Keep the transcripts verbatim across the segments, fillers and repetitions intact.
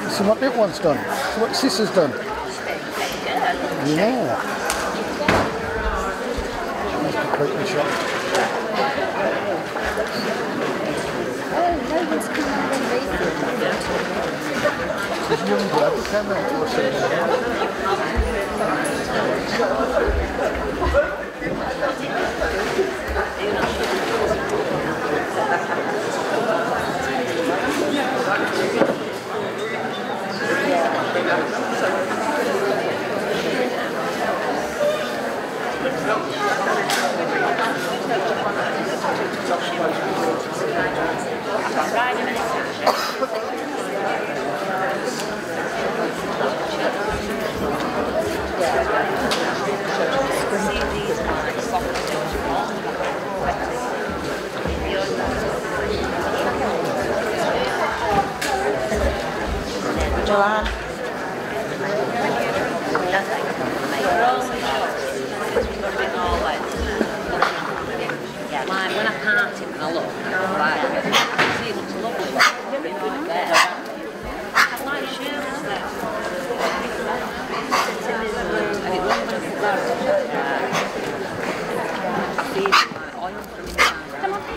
See what little one's done. See what sister's done. Yeah. That's completely shot. Oh, no one's come out and made it. This young blood came out to us. Joanne. Like when I parked him and I look, like, I see it looks lovely. Right there. I like shoes there. And it looks like it's there. I feel like oil from inside. Come on.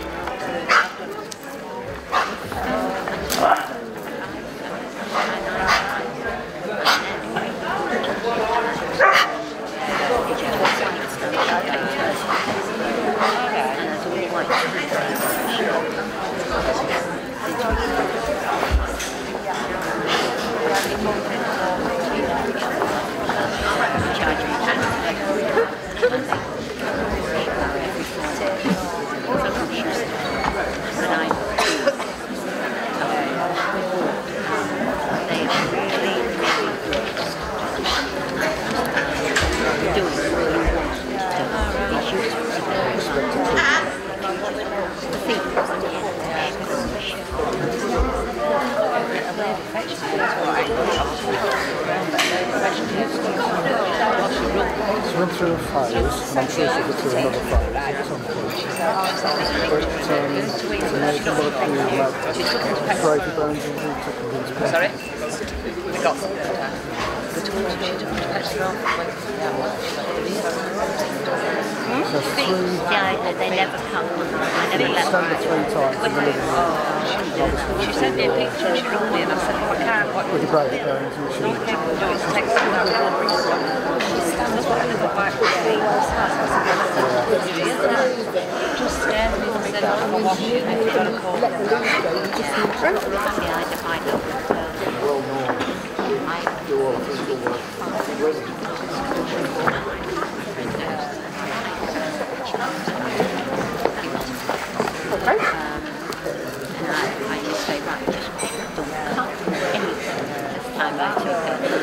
She went through a phase, and I'm sure she'll go through another phase at some point. But um, now you can look at the break the bones and took the bones back. Sorry? I got some. So three, Yeah, they never come. I never let stand the three times in the living room. She sent me a picture, she wrote me and I said, I can't watch With the break the bones, which she... Just scared me and said, I'm going to wash it and you've got to call it. Okay. Um, and I, I just say, right, just don't cut anything this time I took it.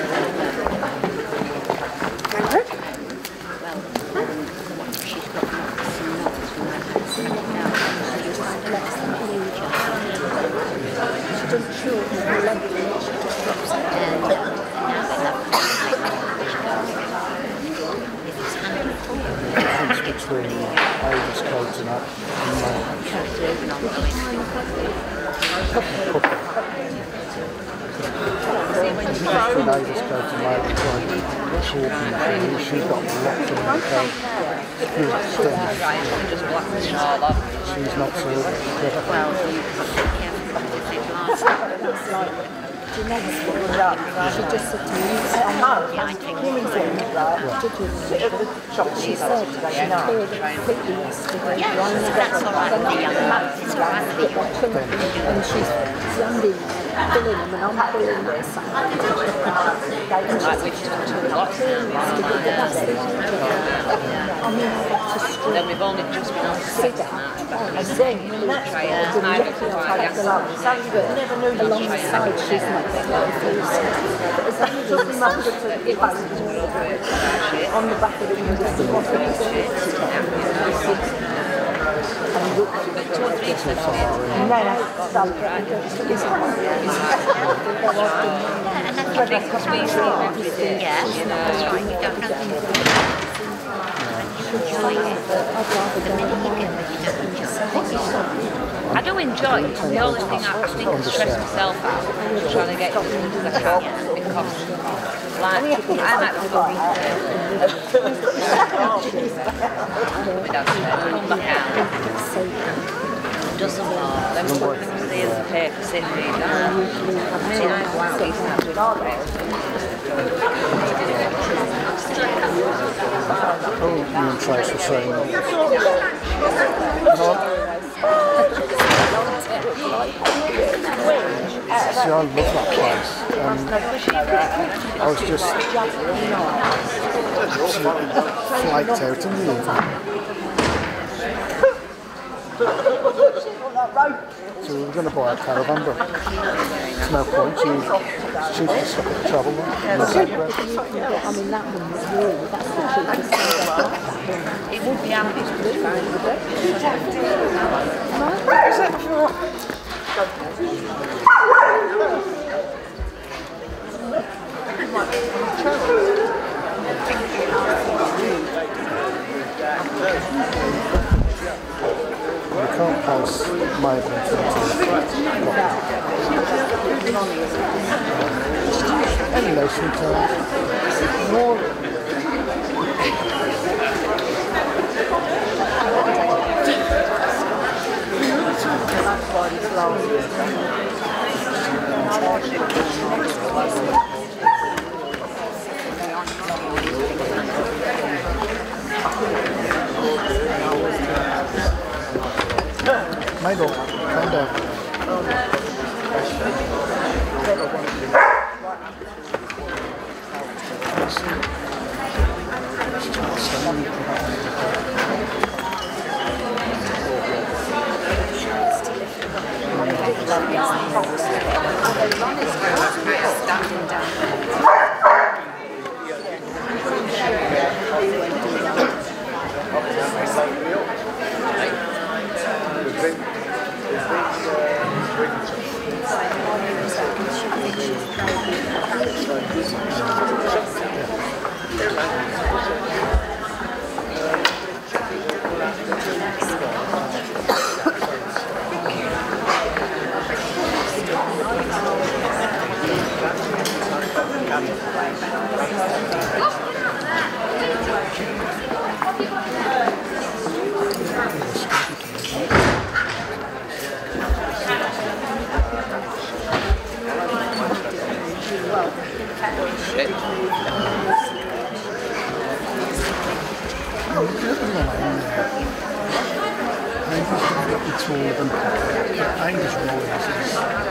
Very good. Well, um, she's got some knots from my hands cracking out. She's had a lot of huge. She doesn't show her leg, she just drops it. And now they have to like if it's handy for you. It's between Avis coat and that. Moving on, going. Between Avis coat and Avis coat, talking to you, she's got lots of the coat. She's not so clever. Well, you have to be careful with it last. It's like, do you know what's going on? She just said to me, I'm not, Yeah, I think hearing things like, she said, she cleared it completely yesterday. Yeah, that's all right. The young man, it's all right for you. And she's standing there, filling them, and I'm filling this. And Like we've done two lots now. I mean, I got to And then we've only just been on to sit six down. now. And then, that's Try what it. I did looking at her along. But alongside, she's not confused. But as long as you remember to give us on the back of the window, the bottom of it. And look. Two or three times. No, no, stop. Because we see them every day. Yeah, You know, that's right. You don't know things. And you enjoy it. The minute you get there, you don't enjoy it. I do enjoy it. The only thing I, I think I stress myself out trying to get as good as I can because, like, I'm actually going to my dad said, come back out, do some more, then we'll put them to the other paper, sit and read that. And then I go out, he's not doing all that. Oh, you and Trace were saying. No. See, I love that place. Um, I was just flaked out in the evening. So we were going to buy a caravan, but there's no point. She, she's just stuck at the travel one. I mean, that one was really, that's the cheapest thing. It would be handy to find You can't pass my event anyway, sometimes. More. Michael, calm down. It's all of them. Angus Royals is